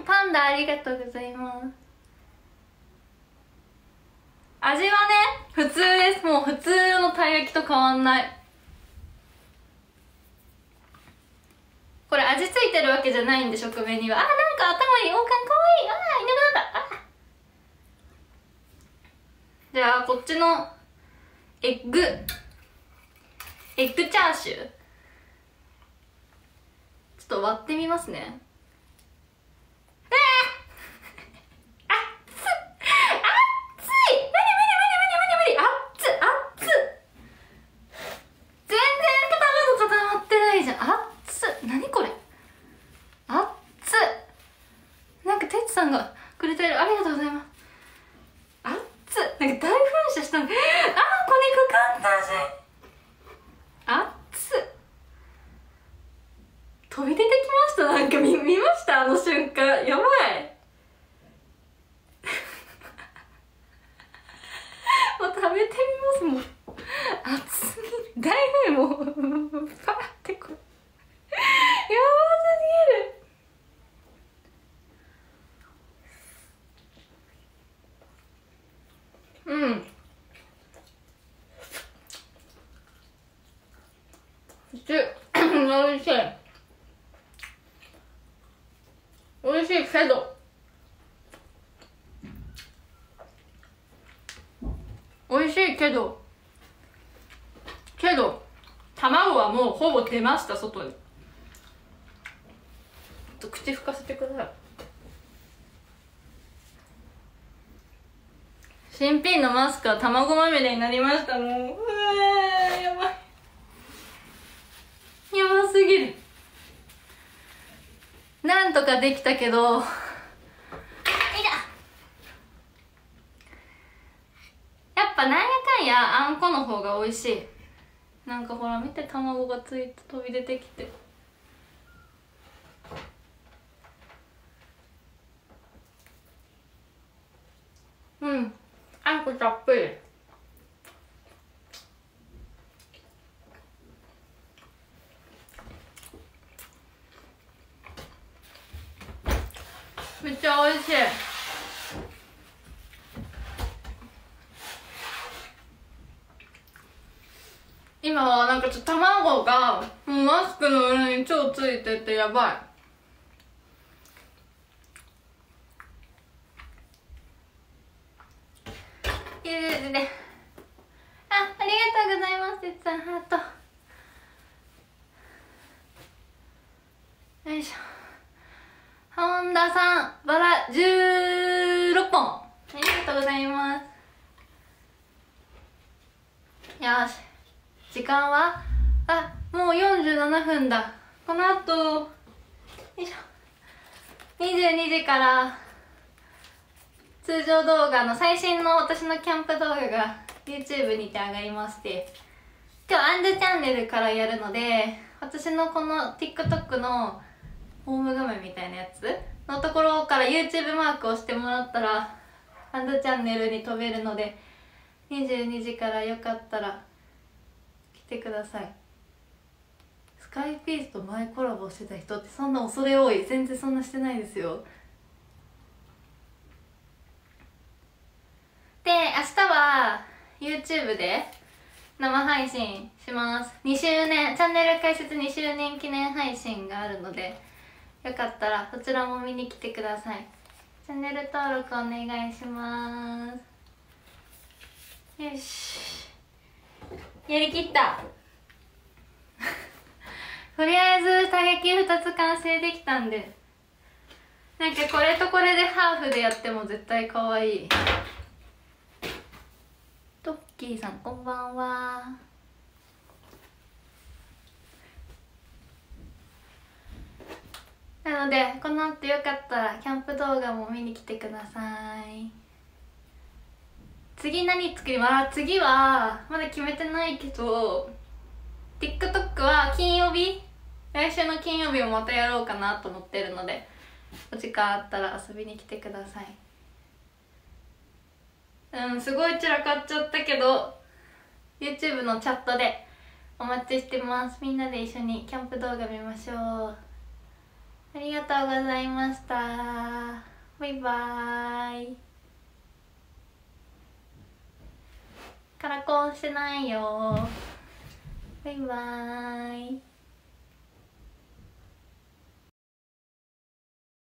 パンダありがとうございます。味はね普通です。もう普通のたい焼きと変わんない。これ味ついてるわけじゃないんで、食紅には。なんか頭に王冠かわいい。いなくなった。じゃあこっちのエッグチャーシューちょっと割ってみますね。さんがくれてる。ありがとうございます。あっつ、なんか大噴射したの。あー、子肉簡単しあっつ、飛び出てきました。なんか見ました、あの瞬間。やばいもう食べてみますもん。熱すぎる。大噴もうパーってこうやばすぎる。うん。おいしい。おいしいけど。おいしいけど。卵はもうほぼ出ました、外に。口拭かせてください。新品のマスクは卵まみれになりました。もうやばい、やばすぎる。なんとかできたけど、やっぱなんやかんやあんこの方が美味しい。なんかほら見て、卵がついて飛び出てきて。うん、あんこたっぷり。めっちゃ美味しい。今はなんかちょっと卵がもうマスクの裏に超ついててやばい。ありがとうございます。てつさんハート。よいしょ。本田さんバラ16本ありがとうございます。よし、時間はもう47分だ。この後よいしょ22時から通常動画の最新の私のキャンプ動画が YouTube にて上がりまして、今日アンドチャンネルからやるので、私のこの TikTok のホーム画面みたいなやつのところから YouTube マークをしてもらったらアンドチャンネルに飛べるので、22時からよかったら来てください。スカイピースと前コラボしてた人ってそんな恐れ多い？全然そんなしてないですよ。で、明日は YouTube で生配信します。2周年、チャンネル開設2周年記念配信があるので、よかったらそちらも見に来てください。チャンネル登録お願いします。よし、やりきったとりあえずたい焼き2つ完成できたんで、なんかこれとこれでハーフでやっても絶対可愛い。トッキーさんこんばんは。なのでこの後よかったらキャンプ動画も見に来てください。次何作ります？次はまだ決めてないけど TikTok は金曜日、来週の金曜日もまたやろうかなと思ってるので、お時間あったら遊びに来てください。すごい散らかっちゃったけど YouTube のチャットでお待ちしてます。みんなで一緒にキャンプ動画見ましょう。 ありがとうございました。バイバーイ。カラコンしてないよ。バイバーイ。